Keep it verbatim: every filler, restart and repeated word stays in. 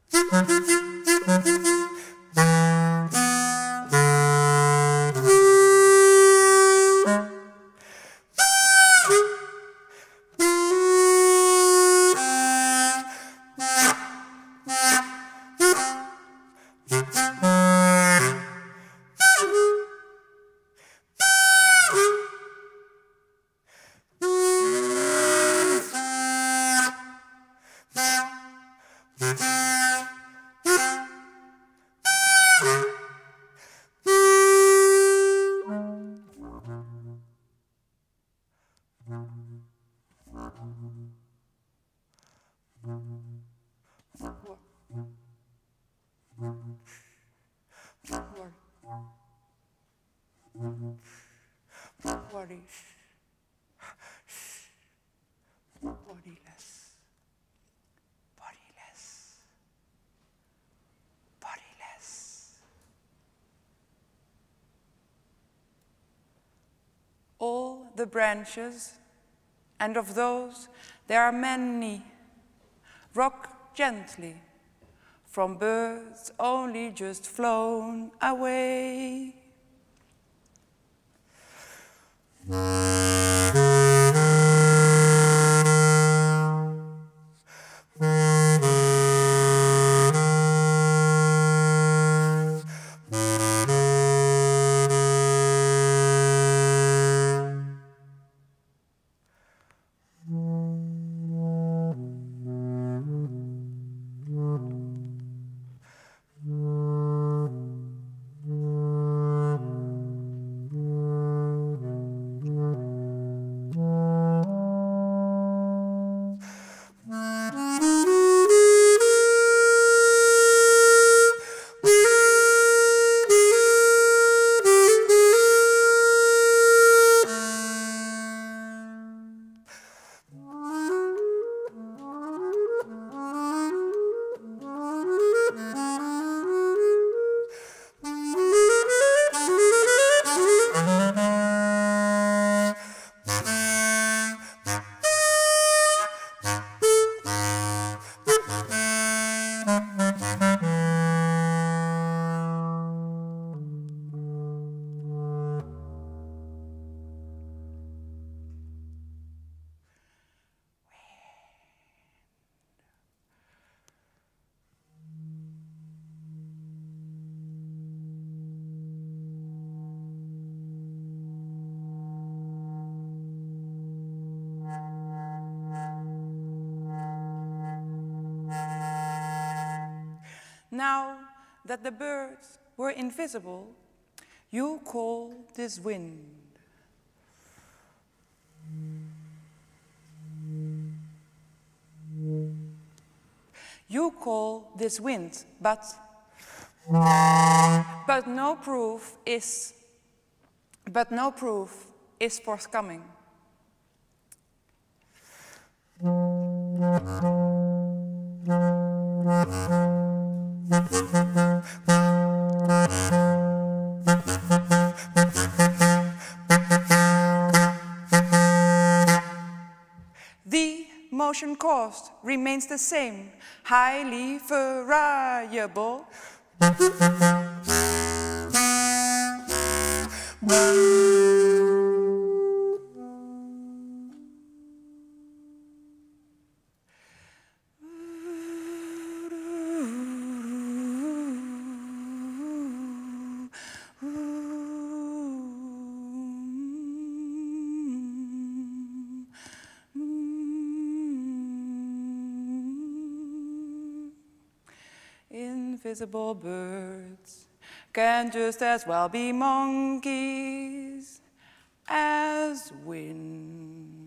Bodiless, bodiless, bodiless. All the branches, and of those there are many, rock gently from birds only just flown away. Now that the birds were invisible, you call this wind. You call this wind, but but no proof is but no proof is forthcoming. The motion caused remains the same, highly variable. Invisible birds can just as well be monkeys as wind.